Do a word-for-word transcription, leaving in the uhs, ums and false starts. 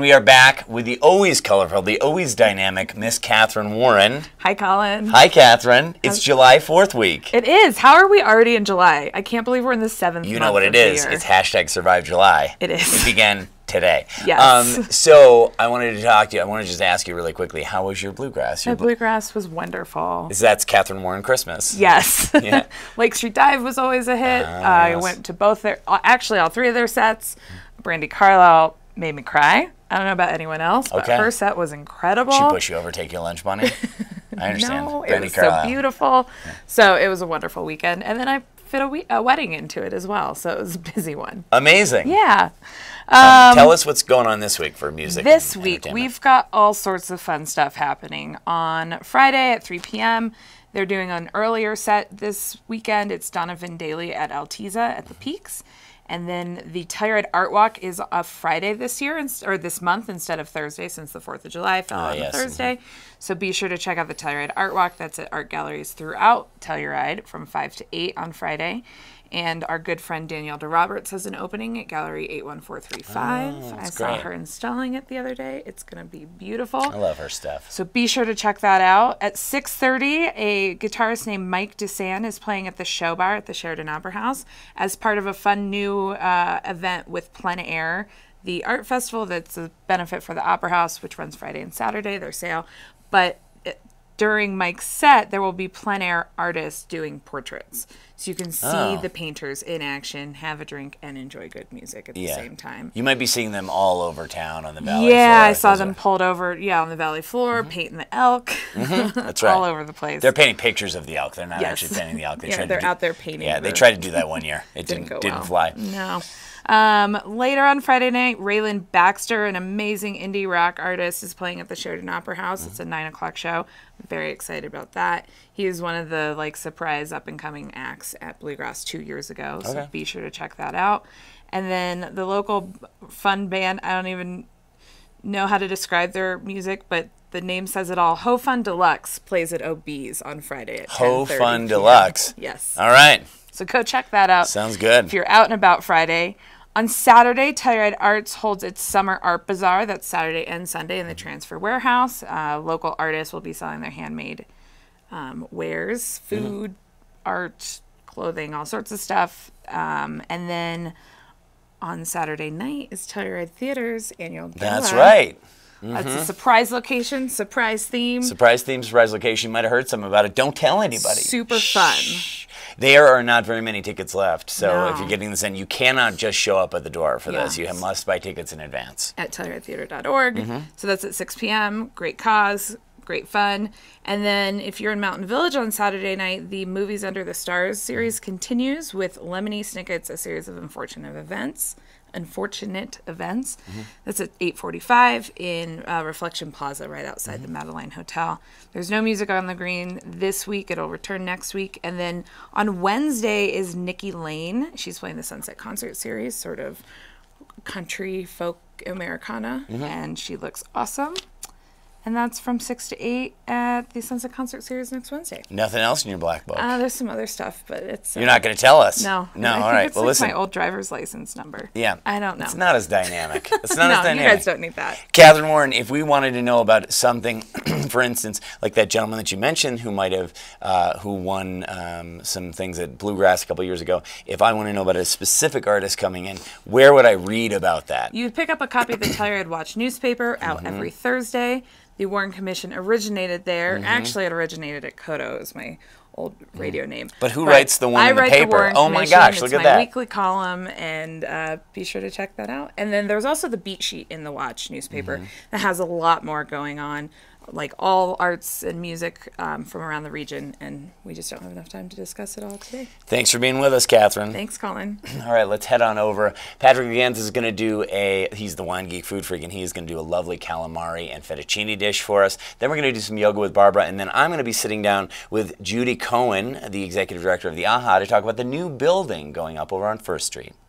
we are back with the always colorful, the always dynamic Miss Catherine Warren. Hi, Colin. Hi, Catherine. It's How's... July fourth week. It is. How are we already in July? I can't believe we're in the seventh You month know what it of is. the year. It's hashtag Survive July. It is. It began today. Yes. Um, so I wanted to talk to you. I want to just ask you really quickly, how was your bluegrass? Your My bluegrass was wonderful. Is That's Catherine Warren Christmas. Yes. Yeah. Lake Street Dive was always a hit. Uh, uh, I yes. went to both their, actually all three of their sets. Brandy Carlisle made me cry. I don't know about anyone else, but okay. her set was incredible. She push you over, take your lunch money? I understand. No, it Brandy was Carlisle. so beautiful. Yeah. So it was a wonderful weekend. And then I fit a, we- a wedding into it as well. So it was a busy one. Amazing. Yeah. Um, Um, tell us what's going on this week for music. This and week, we've got all sorts of fun stuff happening. On Friday at three p.m., they're doing an earlier set this weekend. It's Donovan Daly at Altiza at the Peaks. And then the Telluride Art Walk is a Friday this year, or this month, instead of Thursday, since the fourth of July fell Ah, on yes. a Thursday. So be sure to check out the Telluride Art Walk. That's at art galleries throughout Telluride from five to eight on Friday. And our good friend Danielle DeRoberts has an opening at Gallery eight one four three five. Oh, I that's saw great. her installing it the other day. It's going to be beautiful. I love her stuff. So be sure to check that out. At six thirty, a guitarist named Mike DeSan is playing at the Show Bar at the Sheridan Opera House as part of a fun new uh, event with Plein Air, the art festival that's a benefit for the Opera House, which runs Friday and Saturday, their sale. But it, during Mike's set, there will be plein air artists doing portraits. So you can see Oh. the painters in action, have a drink, and enjoy good music at the Yeah. same time. You might be seeing them all over town on the valley Yeah, floor. I saw Those them are- pulled over, yeah, on the valley floor, Mm-hmm. painting the elk. That's right. All over the place. They're painting pictures of the elk. They're not Yes. actually painting the elk. They Yeah, tried they're to do, out there painting Yeah, they the- tried to do that one year. It Didn't didn't go didn't well. fly. No. Um, later on Friday night, Raylan Baxter, an amazing indie rock artist, is playing at the Sheridan Opera House. Mm-hmm. It's a nine o'clock show. I'm very excited about that. He is one of the like surprise up and coming acts at Bluegrass two years ago. So Okay. be sure to check that out. And then the local fun band, I don't even know how to describe their music, but the name says it all. Ho Fun Deluxe plays at O B's on Friday at Ho ten thirty Fun p.m. Deluxe. Yes. All right. So go check that out. Sounds good. If you're out and about Friday. On Saturday, Telluride Arts holds its Summer Art Bazaar. That's Saturday and Sunday in the Transfer Warehouse. Uh, local artists will be selling their handmade um, wares, food, mm-hmm. art, clothing, all sorts of stuff. Um, and then on Saturday night is Telluride Theater's annual gala. That's right. That's a surprise location, surprise theme. Surprise theme, surprise location. You might have heard something about it. Don't tell anybody. Super fun. There are not very many tickets left, so No. if you're getting this in, you cannot just show up at the door for Yeah. this. You must buy tickets in advance. At telluride theater dot org. Mm-hmm. So that's at six p.m. Great cause, great fun. And then if you're in Mountain Village on Saturday night, the Movies Under the Stars series continues with Lemony Snicket's A Series of Unfortunate Events. Unfortunate Events. Mm-hmm. That's at eight forty-five in uh, Reflection Plaza right outside Mm-hmm. the Madeline Hotel. There's no music on the green this week. It'll return next week. And then on Wednesday is Nikki Lane. She's playing the Sunset Concert Series, sort of country folk Americana, Mm-hmm. and she looks awesome. And that's from six to eight at the Sunset Concert Series next Wednesday. Nothing else in your black book. Uh, there's some other stuff, but it's... Uh, You're not going to tell us. No. No, I all think right. It's Well, like listen. my old driver's license number. Yeah. I don't know. It's not as dynamic. It's not no, as dynamic. you guys don't need that. Catherine Warren, if we wanted to know about something, for instance, like that gentleman that you mentioned who might have, uh, who won um, some things at Bluegrass a couple years ago, if I want to know about a specific artist coming in, where would I read about that? You pick up a copy of the Telluride Watch newspaper out Mm-hmm. every Thursday. The Warren Commission originated there. Mm-hmm. Actually, it originated at Kodo, is my old radio name. But who writes the one I in the write paper? Warren Oh my Commission. gosh, It's look at my that. weekly column, and uh, be sure to check that out. And then there's also the beat sheet in the Watch newspaper Mm-hmm. that has a lot more going on, like all arts and music um, from around the region, and we just don't have enough time to discuss it all today. Thanks for being with us, Catherine. Thanks, Colin. All right, let's head on over. Patrick Gans is going to do a, he's the Wine Geek Food Freak, and he's going to do a lovely calamari and fettuccine dish for us. Then we're going to do some yoga with Barbara, and then I'm going to be sitting down with Judy Cohen, the executive director of the AHA, to talk about the new building going up over on First Street.